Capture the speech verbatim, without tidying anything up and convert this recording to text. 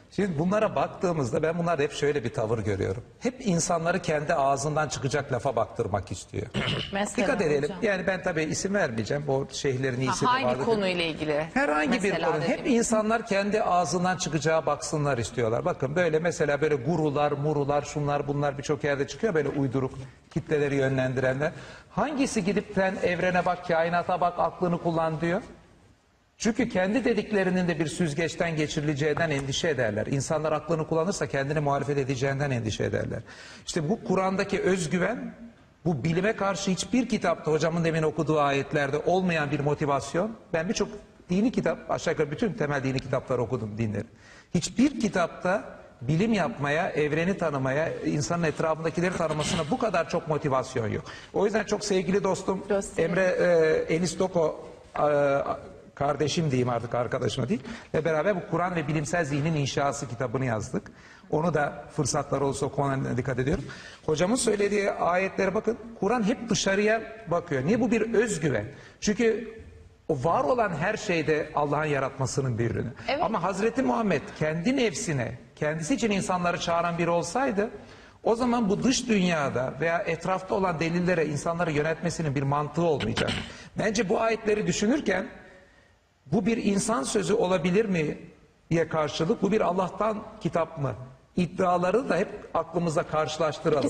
Şimdi bunlara baktığımızda ben bunlarda hep şöyle bir tavır görüyorum. Hep insanları kendi ağzından çıkacak lafa baktırmak istiyor. Mesela Dikkat edelim. hocam. Yani ben tabii isim vermeyeceğim. Bu şeyhlerin iyisi de Hangi vardır. konuyla ilgili? Herhangi bir Mesela konu. Hep dediğim- insanlar kendi ağzından çıkacağı baksınlar istiyorlar. Bakın böyle mesela böyle gurular, murular, şunlar bunlar birçok yerde çıkıyor. Böyle uyduruk kitleleri yönlendirenler. Hangisi gidip sen evrene bak, kainata bak, aklını kullan diyor? Çünkü kendi dediklerinin de bir süzgeçten geçirileceğinden endişe ederler. İnsanlar aklını kullanırsa kendini muhalefet edeceğinden endişe ederler. İşte bu Kur'an'daki özgüven, bu bilime karşı hiçbir kitapta, hocamın demin okuduğu ayetlerde olmayan bir motivasyon. Ben birçok dini kitap, aşağı yukarı bütün temel dini kitapları okudum, dinleri. Hiçbir kitapta bilim yapmaya, evreni tanımaya, insanın etrafındakileri tanımasına bu kadar çok motivasyon yok. O yüzden çok sevgili dostum Gösterelim. Emre e, Enis Doko, e, kardeşim diyeyim artık, arkadaşıma değil, ve beraber bu Kur'an ve Bilimsel Zihnin İnşası kitabını yazdık. Onu da fırsatlar olursa o konuya dikkat ediyorum. Hocamın söylediği ayetlere bakın. Kur'an hep dışarıya bakıyor. Niye? Bu bir özgüven. Çünkü o var olan her şeyde Allah'ın yaratmasının bir ürünü. Evet. Ama Hazreti Muhammed kendi nefsine, kendisi için insanları çağıran biri olsaydı, o zaman bu dış dünyada veya etrafta olan delillere insanları yönetmesinin bir mantığı olmayacak. Bence bu ayetleri düşünürken bu bir insan sözü olabilir mi diye karşılık, bu bir Allah'tan kitap mı? İddiaları da hep aklımıza karşılaştıralım.